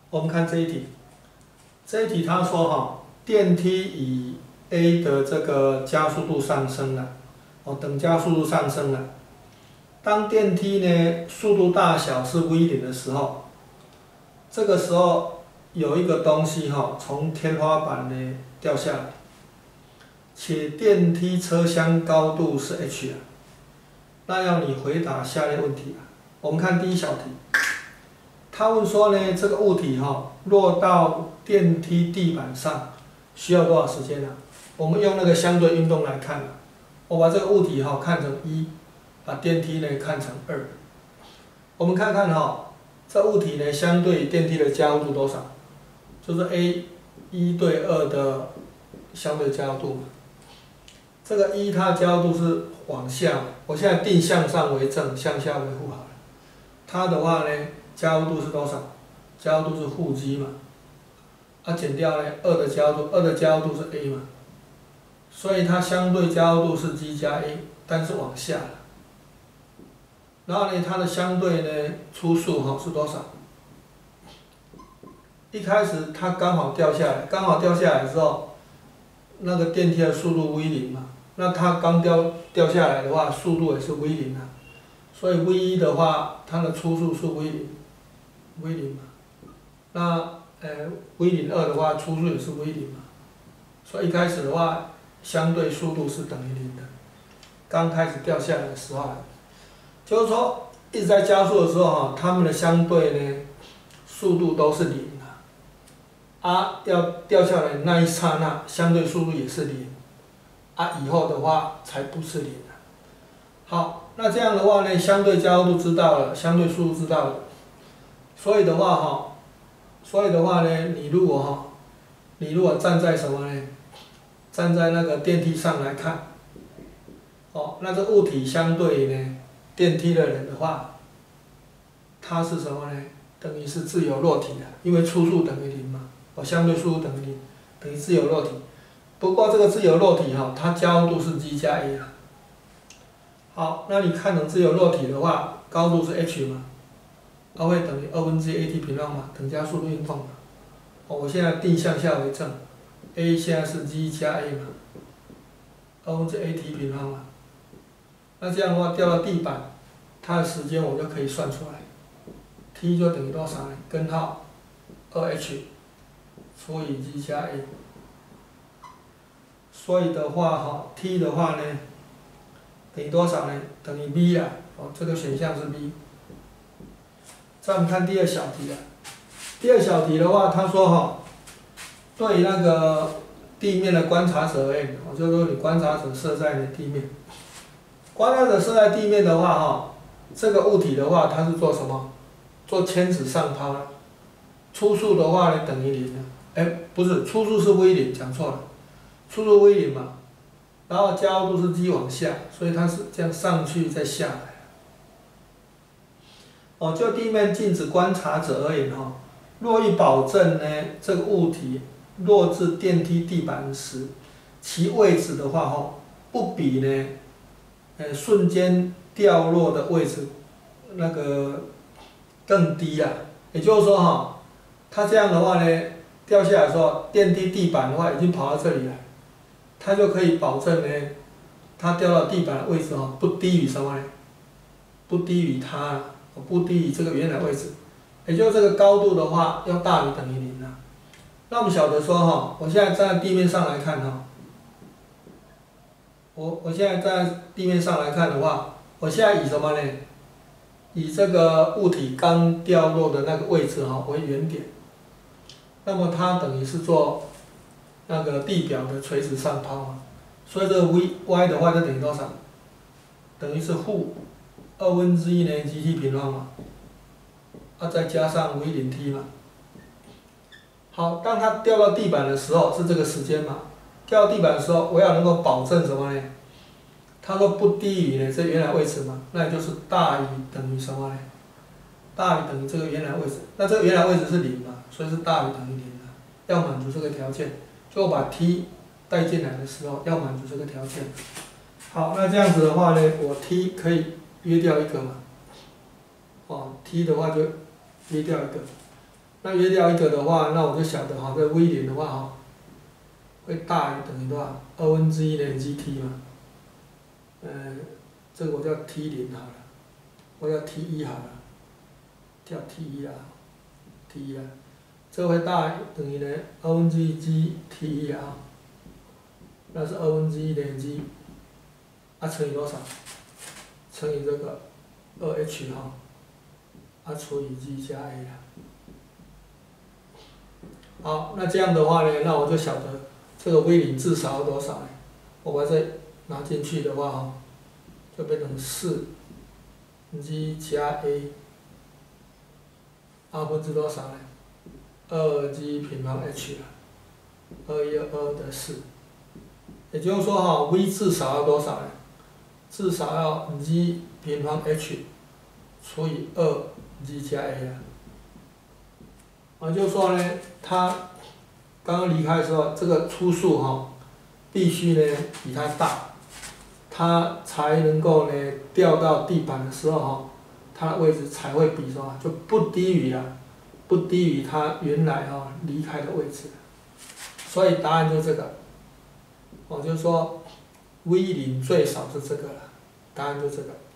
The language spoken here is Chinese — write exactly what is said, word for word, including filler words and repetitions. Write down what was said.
我们看这一题，这一题他说哈，电梯以 a 的这个加速度上升了，哦，等加速度上升了。当电梯呢速度大小是 v 零的时候，这个时候有一个东西哈从天花板呢掉下来，且电梯车厢高度是 h 啊，那要你回答下列问题啊。我们看第一小题。他问说呢，这个物体哈落到电梯地板上需要多少时间呢、啊？我们用那个相对运动来看、啊、我把这个物体哈看成一，把电梯呢看成二。我们看看哈，这物体呢相对电梯的加速度多少？就是 a 一对二的相对加速度嘛。这个一它的加速度是往下，我现在定向上为正，向下为负好了。它的话呢？加速度是多少？加速度是负 g 嘛，啊减掉呢二的加速度，二的加速度是 a 嘛，所以它相对加速度是 g 加 a， 但是往下了。然后呢，它的相对呢初速哈是多少？一开始它刚好掉下来，刚好掉下来的时候，那个电梯的速度 v 零嘛，那它刚掉掉下来的话，速度也是 v 零啊，所以 v 一的话，它的初速是 v 零。v 零嘛，那呃 v 零二的话，初速也是 v 零嘛，所以一开始的话，相对速度是等于零的。刚开始掉下来的时候，就是说一直在加速的时候哈，它们的相对呢速度都是零啊，啊要掉下来那一刹那，相对速度也是零，啊以后的话才不是零啊。好，那这样的话呢，相对加速度知道了，相对速度知道了。所以的话哈，所以的话呢，你如果哈，你如果站在什么呢？站在那个电梯上来看，哦，那这物体相对于呢电梯的人的话，它是什么呢？等于是自由落体的，因为初速等于零嘛，哦，相对速度等于零，等于自由落体。不过这个自由落体哈，它加速度是 g 加 a 啊。好，那你看成自由落体的话，高度是 h 嘛？它会等于二分之一 at 平方嘛，等加速度运动嘛。哦，我现在定向下为正 ，a 现在是 g 加 a 嘛，二分之 at 平方嘛。那这样的话掉到地板，它的时间我就可以算出来 ，t 就等于多少呢？根号 二 h 除以 g 加 a。所以的话哈 ，t 的话呢，等于多少呢？等于 b 啊，哦，这个选项是 b。再我们看第二小题啊，第二小题的话，他说哈，对于那个地面的观察者而言，我就说你观察者设在你地面，观察者设在地面的话哈，这个物体的话，它是做什么？做牵指上抛的，初速的话呢等于零的，哎，不是，初速是 v 零，讲错了，初速 v 零嘛，然后加速度是 g 往下，所以它是这样上去再下来。哦，就地面静止观察者而言哈，若欲保证呢这个物体落至电梯地板时，其位置的话哈，不比呢，呃瞬间掉落的位置那个更低啊。也就是说哈，它这样的话呢，掉下来的时候，电梯地板的话已经跑到这里了，它就可以保证呢，它掉到地板的位置哈，不低于什么呢？不低于它。不低于这个原来位置，也就是这个高度的话要大于等于零啊。那我们晓得说哈，我现在站在地面上来看哈，我我现在站在地面上来看的话，我现在以什么呢？以这个物体刚掉落的那个位置哈为原点，那么它等于是做那个地表的垂直上抛嘛，所以这个 v y 的话就等于多少？等于是负二分之一呢 gt 平方嘛，啊再加上 v 零 t 嘛。好，当它掉到地板的时候是这个时间嘛，掉到地板的时候我要能够保证什么呢？它说不低于呢这原来位置嘛，那也就是大于等于什么呢？大于等于这个原来位置，那这个原来位置是零嘛，所以是大于等于零的，要满足这个条件，就我把 t 带进来的时候要满足这个条件。好，那这样子的话呢，我 t 可以约掉一个嘛，哦 ，t 的话就约掉一个， 那约掉一个的话，那我就晓得哈，这 v 零的话哈，会大于等于多少？二分之一连 g t 嘛。嗯，这个我叫 t 零好了，我叫 t 一好了，叫 t 一啦 ，t 一啦，这个会大于等于呢二分之一 g t 一啊，那是二分之一连 g， 啊乘以多少？乘以这个二 h 哈，啊除以 g 加 a 啦。好，那这样的话呢，那我就晓得这个 v 零至少要多少呢？我把这拿进去的话哈，就变成四 g 加 a， 二分之多少呢？二 g 平方 h 啊，二一二的四。也就是说哈 ，v 至少要多少呢？至少要 g 平方 h 除以二 g 加 a 啊。啊，就是说呢，它刚刚离开的时候，这个初数哈，必须呢比它大，它才能够呢掉到地板的时候哈，它的位置才会比什么，就不低于啊，不低于它原来哈离开的位置。所以答案就这个，哦，就是说 v 零最少是这个了，答案就这个。